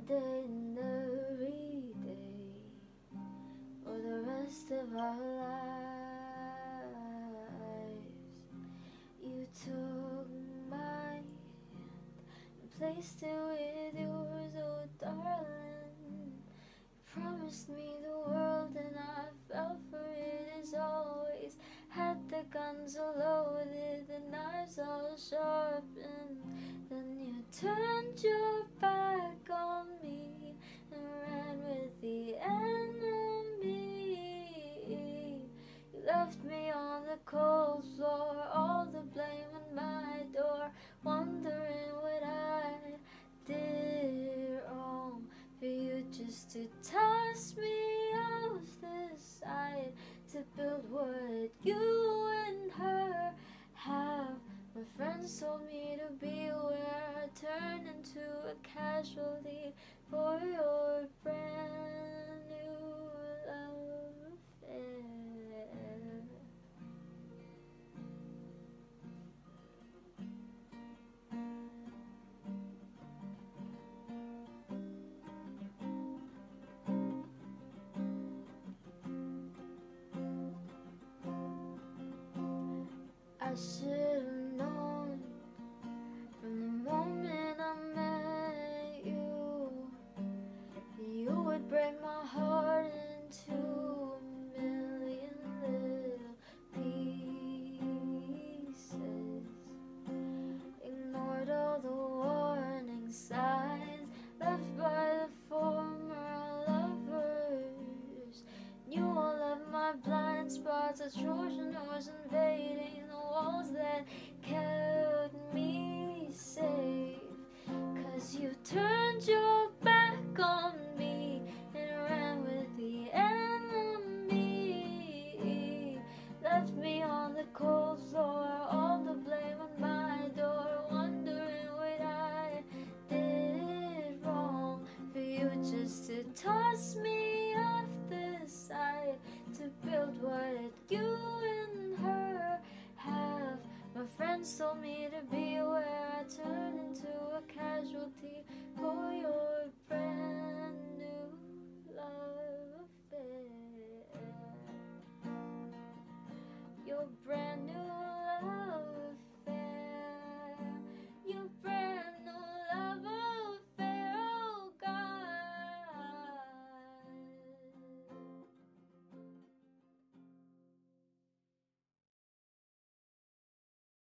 day and every day for the rest of our lives. You took my hand and placed it with yours, oh darling. You promised me the world and I fell for it as always. Had the guns all loaded, the knives all sharpened. Then you turned your back on me and ran with the enemy. You left me on the cold floor, all the blame on my door, wondering what I did wrong for you just to toss me off the side, to build what you and her have. My friends told me to beware, I turned into a casualty for your brand new love affair. I should have known from the moment I met you that you would break my heart into a million little pieces. Ignored all the warning signs left by the former lovers. Knew all of my blind spots, a Trojan horse invading the walls that kept me safe. 'Cause you turned your back on me and ran with the enemy. Left me on the cold floor, all the blame on my door, wondering what I did wrong for you just to toss me off the side, to build what you and her have. My friends told me to beware, I turned into a casualty for your brand new love affair. Your brand new